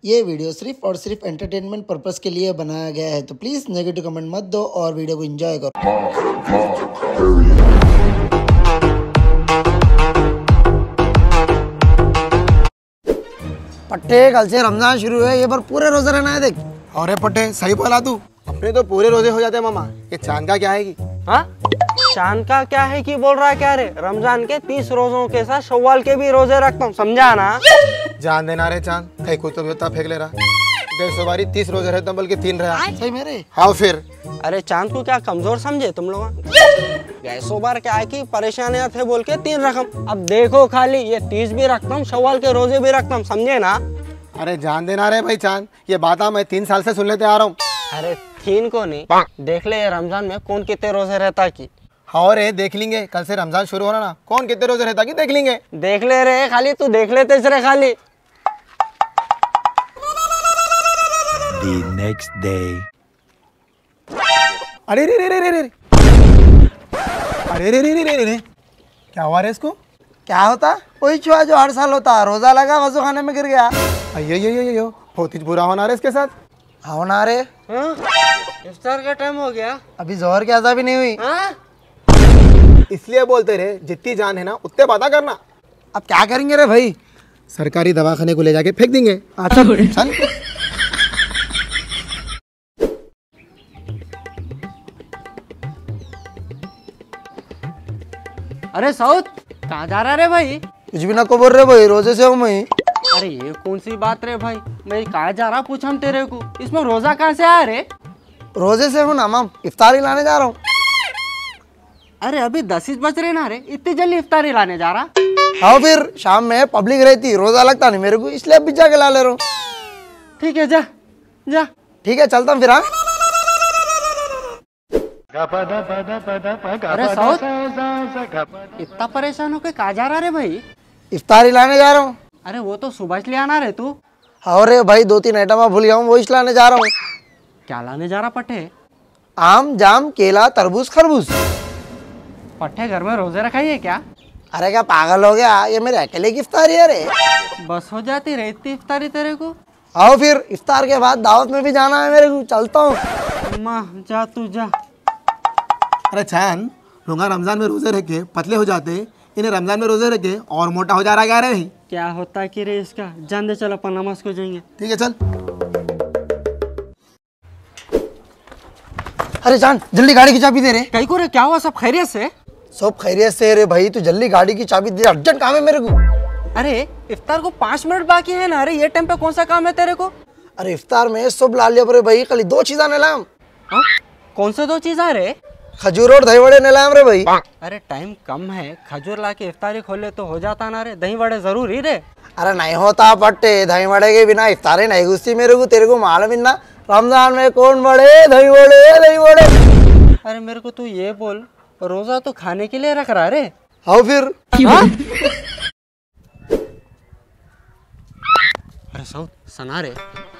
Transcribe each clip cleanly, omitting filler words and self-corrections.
ये वीडियो सिर्फ और सिर्फ एंटरटेनमेंट पर्पस के लिए बनाया गया है, तो प्लीज नेगेटिव कमेंट मत दो और वीडियो को एंजॉय करो। पट्टे कल से रमजान शुरू है, ये बार पूरे रोजे रहना है। देख अरे पट्टे सही बोला तू, अपने तो पूरे रोजे हो जाते हैं मामा। ये चांद का क्या है कि? हाँ, चांद का क्या है कि बोल रहा है क्या रे? रमजान के 30 रोजों के साथ शव्वाल के भी रोजे रखता हूँ, समझा ना? जान देना रे चांद, कहीं कुछ तो बेता फेंक ले रहा। 150 बारी 30 रोजे रहता बल्कि 3 रहा। सही मेरे। हाँ फिर अरे चांद को क्या कमजोर समझे तुम लोग? 150 बार क्या है कि परेशानियां थे बोल के 3 रकम। अब देखो खाली ये 30 भी रखता हूँ, शव्वाल के रोजे भी रखता हूँ, समझे ना? अरे जान देना रे भाई चांद, ये बात मैं 3 साल से सुन लेते आ रहा हूँ। अरे 3 को नहीं, देख ले ये रमजान में कौन कितने रोजे रहता की। हाँ रे देख लेंगे, कल से रमजान शुरू हो रहा ना, कौन कितने रोजे रहता कि देख लेंगे। देख ले रे खाली, तू देख लेते रे खाली। The next day. अरे रे रे रे रे रे अरे रे रे रे रे रे क्या हुआ रे इसको? क्या होता? वही छुआ जो हर साल होता, रोजा लगा वजू खाने में गिर गया। अयो बहुत ही बुरा होना रे इसके साथ। होना रे, इफ्तार का टाइम हो गया, अभी जोहर की अज़ा भी नहीं हुई। इसलिए बोलते रहे जितनी जान है ना उतने बात करना। अब क्या करेंगे रे भाई? सरकारी दवाखाने को ले जाके फेंक देंगे। अच्छा चल। अरे साउथ कहाँ जा रहा रे भाई? कुछ भी ना को बोल रहे भाई, रोजे से हूँ मैं। अरे ये कौन सी बात रे भाई, मैं कहाँ जा रहा पूछा हम तेरे को, इसमें रोजा कहाँ से आया रे? रोजे से हूँ ना माम, इफ्तारी लाने जा रहा हूँ। अरे अभी 10 बज रहे ना रे, इतनी जल्दी इफ्तारी लाने जा रहा? हाँ फिर शाम में पब्लिक रहती, रोजा लगता नहीं मेरे को, इसलिए अभी जाके ला ले रहा हूँ। ठीक है जा जा। ठीक है चलता हूँ फिर। हाँ अरे साउथ इतना परेशान होके कहाँ जा रहा रे भाई? इफ्तारी लाने जा रहा हूँ। अरे वो तो सुबह से ले आना रे तू। हाँ रे भाई, 2-3 आइटम भूल गया हूँ, वो लाने जा रहा हूँ। क्या लाने जा रहा पट्टे? आम जाम केला तरबूज खरबूज। पट्टे घर में रोजे रखाई है क्या? अरे क्या पागल हो गया, ये मेरे अकेले की इफ्तारी है रे। बस हो जाती रे इतनी इफ्तारी तेरे को? आओ फिर, इफ्तार के बाद दावत में भी जाना है मेरे को, चलता हूँ। माँ जा तू जा। अरे चांद, लोग रमजान में रोजे रह के पतले हो जाते, इन्हें रमजान में रोजे रह के और मोटा हो जा रहा है क्या रे भाई? क्या होता है कि रे इसका, जान दे, चल अपन नमाज को जाएंगे। ठीक है चल। अरे जान जल्दी गाड़ी की चाबी दे रे। कहीं को रे, क्या हुआ? सब खैरियत से? सब खैरियत से रे भाई, तू जल्दी गाड़ी की चाबी दे, अर्जेंट काम है मेरे को। अरे इफ्तार को 5 मिनट बाकी है ना रे, ये टाइम पे कौन सा काम है तेरे को? अरे इफ्तार में सब ला लिया रे भाई, खाली 2 चीज़ ने लाम। कौन से 2 चीज आ रे? खजूर और दही वड़े ने लाम रे भाई। अरे टाइम कम है, खजूर ला के इफ्तारी खोले तो हो जाता ना रे, दही वड़े जरूरी रे। अरे नहीं होता पट्टे, दही वड़े के बिना इफ्तारी नहीं घुसती मेरे को, तेरे को मालूम है ना, रमजान में कौन बड़े दही वड़े। अरे मेरे को तू ये बोल, रोजा तो खाने के लिए रख रहा रे? हाँ फिर। अरे साउथ सना रे।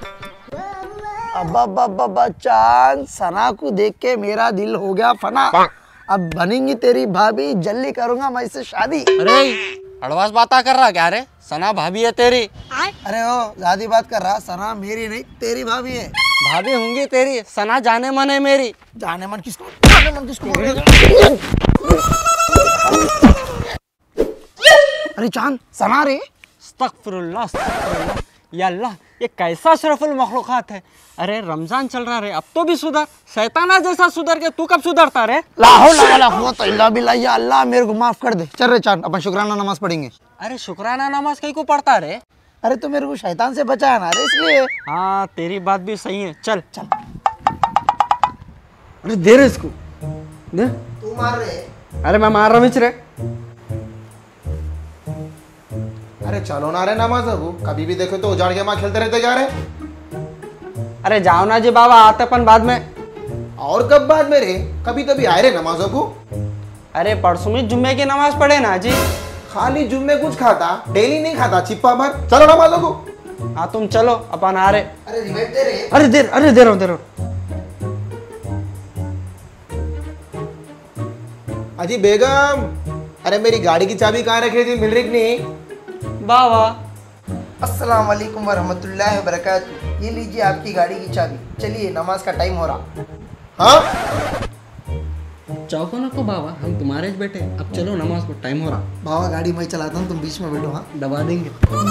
अब्बा चांद, सना को देख के मेरा दिल हो गया फना। अब बनेंगी तेरी भाभी, जल्दी करूंगा मैं इससे शादी। अरे अड़वास बात कर रहा क्या रे? सना भाभी है तेरी। अरे ओ ज्यादा बात कर रहा, सना मेरी नहीं तेरी भाभी है। भाभी होंगी तेरी, सना जाने मन है मेरी। जाने मन किसको? अरे चांद, सना रे। अस्तगफिरुल्लाह अस्तगफिरुल्लाह, या अल्लाह ये कैसा अशरफुल मखलूकात है। अरे रमजान चल रहा रे, अब तो भी सुधर, शैताना जैसा सुधर के तू कब सुधरता रे? ला हौला वला कुव्वता इल्ला बिल्लाह, या अल्लाह मेरे को माफ कर दे। चल रे चांद, अपन शुक्राना नमाज पढ़ेंगे। अरे शुक्राना नमाज कहीं को पढ़ता रे? अरे तो मेरे को शैतान से बचाया ना रे, इसलिए। हाँ तेरी बात भी सही है, चल चल। अरे दे रे इसको, दे। तू मार रे। अरे मैं मार रहा हूँ रे। अरे चलो ना रे नमाज को, कभी भी देखो तो उजाड़ के माँ खेलते रहते जा रहे। अरे जाओ ना जी बाबा, आते अपन बाद में। और कब बाद में रे, कभी तभी आए रे नमाजों को। अरे परसों में जुम्मे की नमाज पढ़े ना जी। खाली जुम्मे कुछ खाता, डेली नहीं खाता, चिप्पा भर। चलो नमाजों को। हाँ तुम चलो, अपन आ रहे। अरे रिवाइट दे रे। अरे दे रहा हूँ। अजी बेगम, अरे मेरी गाड़ी की चाबी कहाँ रखी थी, मिल रही कि नहीं? बाबा अस्सलाम वालेकुम वरहमतुल्लाहि वबरकातुहू। ये लीजिए आपकी गाड़ी की चाबी। चलिए नमाज का टाइम हो रहा। हाँ चौको ना को बाबा, हम तुम्हारे बेटे, अब चलो नमाज को टाइम हो रहा। बाबा गाड़ी मैं चलाता हूँ, तुम बीच में बैठो। हाँ दबा देंगे।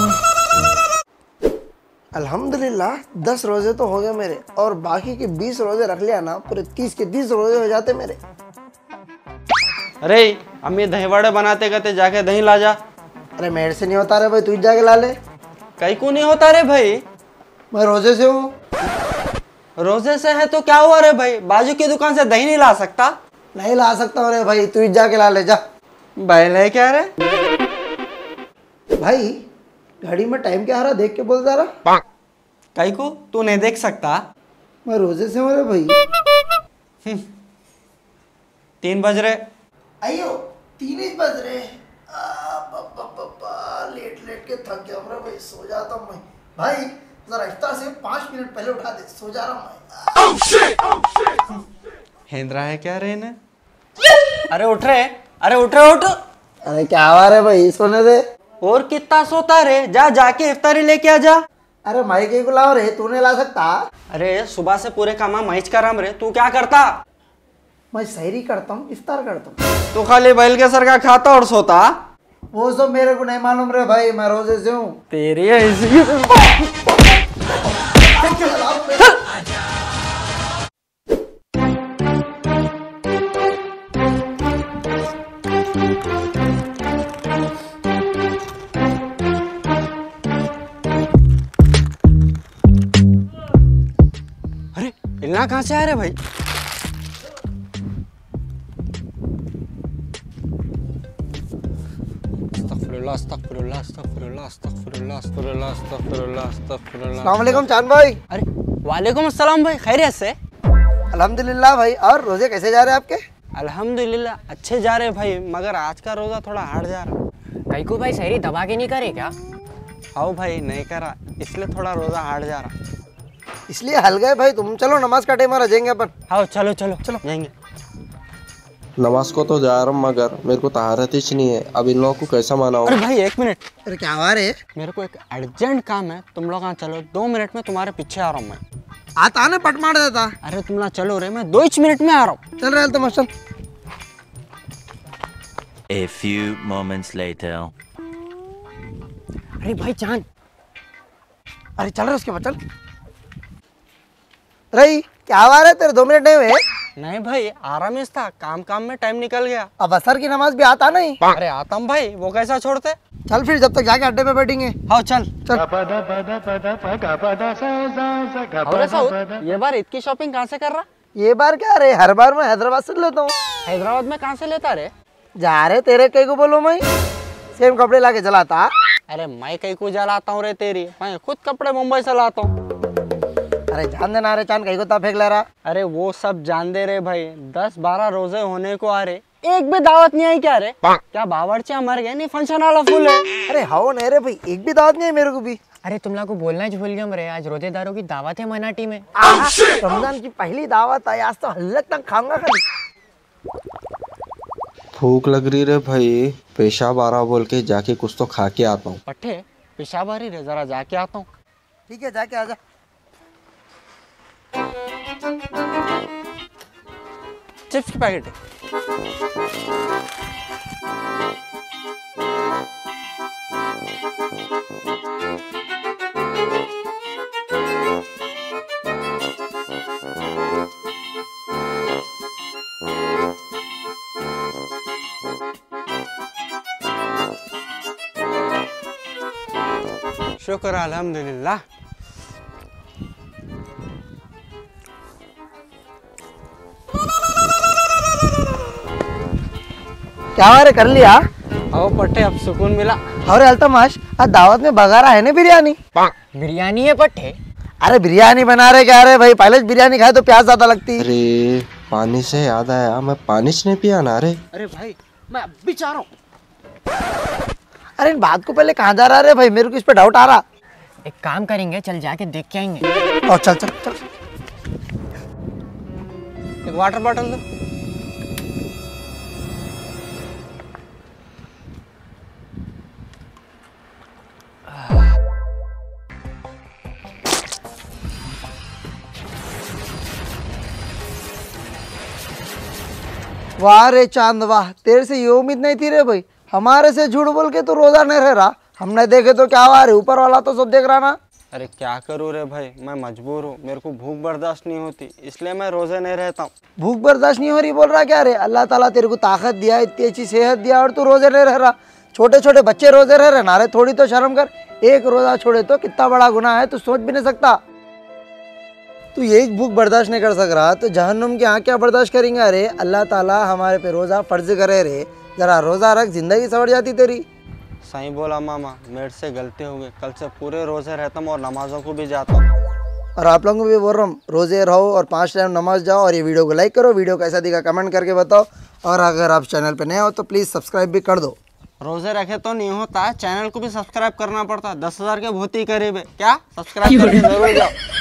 अल्हम्दुलिल्लाह 10 रोजे तो हो गए मेरे, और बाकी के 20 रोजे रख लिया ना, पूरे 30 के 30 रोजे हो जाते मेरे। अरे अम्मी दही वड़े बनाते कहते जाके दही ला जा। अरे मेरे से नहीं होता रे भाई, तू जाके ला ले। कहीं को नहीं होता रे भाई, मैं रोजे से हूँ। रोजे से है तो क्या हुआ रे भाई, बाजू की दुकान से दही नहीं ला सकता? नहीं ला सकता हूँ रे भाई, तू जाके ला ले जा। बैल है क्या रे? भाई घड़ी में टाइम क्या आ रहा देख के बोल जा रहा। कहीं को तू नहीं देख सकता? मैं रोजे से हूँ रे भाई। 3 बज रहे। अयो 3 ही बज रहे। लेट लेट के थक गया रे भाई, सो जाता हूँ मैं। भाई जरा इफ्तार से 5 मिनट पहले उठा दे, सो जा रहा मैं। हेंद्रा है क्या रे ने? अरे उठ रे, अरे उठ रे उठ। अरे क्या हुआ रे भाई, सोने दे। और कितना सोता रे, जा जाके इफ्तारी लेके आ जा। अरे माई के को लाओ रे, तू नहीं ला सकता? अरे सुबह से पूरे काम मैच कर रहा रे, तू क्या करता? मैं सहरी करता हूँ, इफ्तार करता हूँ। तू खाली बैल के सर का खाता और सोता। वो सब मेरे को नहीं मालूम रे भाई, मैं रोजे से हूँ। तेरी ऐसी अरे इल्ला कहाँ से आ रहे भाई? अस्तगफिरुल्लाह, अस्तगफिरुल्लाह, अस्तगफिरुल्लाह, अस्तगफिरुल्लाह, अस्तगफिरुल्लाह, अस्तगफिरुल्लाह। अस्सलाम वालेकुम चांद भाई। अरे वालेकुम अस्सलाम भाई, खैरियत से? अल्हम्दुलिल्लाह भाई। और रोजे कैसे जा रहे हैं आपके? अल्हम्दुलिल्लाह अच्छे जा रहे भाई, मगर आज का रोजा थोड़ा हार्ड जा रहा। कई को भाई सहरी दबा के नहीं करे क्या? आओ भाई नहीं करा, इसलिए थोड़ा रोजा हार्ड जा रहा। इसलिए हल गए भाई तुम। चलो नमाज का टाइम आ रहा, जाएंगे अपन। आओ चलो चलो चलो जाएंगे। नमाज को तो जा रहा हूँ मगर मेरे को तहारत ही नहीं है। अब इन लोगों को कैसा मनाऊं? अरे भाई 1 मिनट, अरे क्या हुआ रे? मेरे को एक अर्जेंट काम है, तुम लोग यहाँ चलो। 2 मिनट में तुम्हारे पीछे आ रहा हूँ मैं। आता ना पट मार देता। अरे तुम लोग चलो रे, मैं 2 मिनट में आ रहा हूँ। चल रहे तो चल। A few moments later. अरे भाई चांद, अरे चल रहे उसके बाद चल रही। क्या हुआ रे, तेरे 2 मिनट नहीं हुए? नहीं भाई आराम था, काम काम में टाइम निकल गया। अब असर की नमाज भी आता नहीं। अरे आता हूँ भाई, वो कैसा छोड़ते? चल फिर, जब तक जाके अड्डे पे बैठेंगे। हाँ चल। और ऐसा हो, ये बार ईद की शॉपिंग कहाँ से कर रहा? ये बार क्या रे, हर बार मैं हैदराबाद से लेता हूँ। हैदराबाद में कहाँ से लेता रे? जा रहे तेरे कई को बोलो, मैं सेम कपड़े लाके चलाता। अरे मैं कहीं को जा लाता हूँ रे तेरी, मैं खुद कपड़े मुंबई से लाता हूँ। अरे जान देना रे चांद, कहीं को ता फेंक ले रहा। अरे वो सब जान दे रे भाई, 10-12 रोजे होने को आ रहे, एक भी दावत नहीं आई क्या रे? क्या बावर्ची मर गए? नहीं फंक्शन वाला फुल है। अरे हाओ नहीं रे भाई, एक भी दावत नहीं है मेरे को भी। अरे तुम लोग को बोलना ही भूल गया मेरे, आज रोजेदारों की दावत है मनाटी में। रमजान की पहली दावत आई, आज तो हल्लक तक खाऊंगा खाली। भूख लग रही रे भाई, पेशाब आ रहा बोल के जाके कुछ तो खा के आता हूँ। पट्टे पेशाब आ रही रे, जरा जाके आता हूँ। ठीक है जाके आजा। चिप्स की पैकेट है। शुक्र अल्हम्दुलिल्लाह। क्या हुआ रे, कर लिया? आओ पट्टे, अब सुकून मिला। अरे अल्तमाश, आज दावत में बघारा है ना बिरयानी? बिरयानी है पट्टे? अरे बिरयानी बना रहे क्या रे भाई? पहले बिरयानी खाए तो प्याज ज्यादा लगती। अरे पानी से याद आया, मैं पानी नहीं पिया ना रे। अरे भाई मैं अभी चाह रहा हूँ। अरे इन बात को पहले कहाँ जा रहा रे भाई, मेरे को इस पे डाउट आ रहा। एक काम करेंगे, चल जाके देख के आएंगे। और चल चल चल। एक वाटर बॉटल दो। वाह रे चांद वाह, तेरे से ये उम्मीद नहीं थी रे भाई। हमारे से झूठ बोल के तो रोजा नहीं रह रहा, हमने देखे तो क्या हुआ रे, ऊपर वाला तो सब देख रहा ना। अरे क्या करूँ रे भाई, मैं मजबूर हूँ, मेरे को भूख बर्दाश्त नहीं होती, इसलिए मैं रोजे नहीं रहता हूँ। भूख बर्दाश्त नहीं हो रही बोल रहा क्या रे? अल्लाह ताला तेरे को ताकत दिया, इतनी अच्छी सेहत दिया और तू रोजे नहीं रह रहा। छोटे छोटे बच्चे रोजे रह रहे ना रे, थोड़ी तो शर्म कर। एक रोजा छोड़े तो कितना बड़ा गुनाह है, तू सोच भी नहीं सकता। तू यही भूख बर्दाश्त नहीं कर सक रहा तो जहन्नुम के यहाँ क्या बर्दाश्त करेंगे? अरे अल्लाह ताला हमारे पे रोजा फर्ज करे रे, जरा रोजा रख, जिंदगी संवर जाती तेरी। सही बोला मामा, मेरे से गलती हो गई, कल से पूरे रोजे रहता हूँ और नमाजों को भी जाता हूँ। और आप लोगों को भी बोल रहा हूँ, रोजे रहो और 5 टाइम नमाज जाओ और ये वीडियो को लाइक करो। वीडियो कैसा दिखा कमेंट करके बताओ, और अगर आप चैनल पे नए हो तो प्लीज़ सब्सक्राइब भी कर दो। रोजे रखे तो नहीं होता, चैनल को भी सब्सक्राइब करना पड़ता है, 10,000 के बहुत ही करीब है। क्या सब्सक्राइब करके जरूर जाओ।